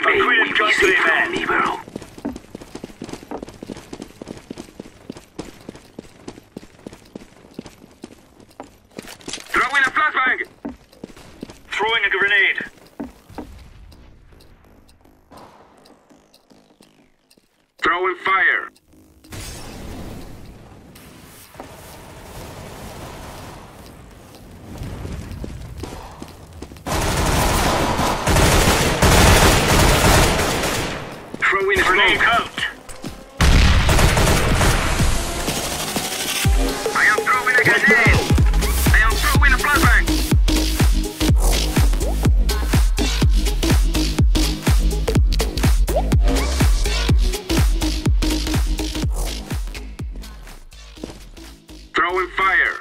bay will be safe from Libero. Throwing a flashbang! Throwing a grenade. Throwing fire! Throwing Grenade smoke! out. I am throwing a grenade! I am throwing a flashbang! Throwing fire!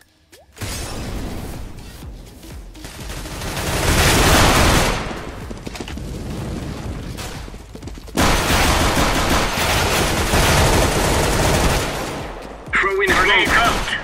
Throwing Grenade smoke! out.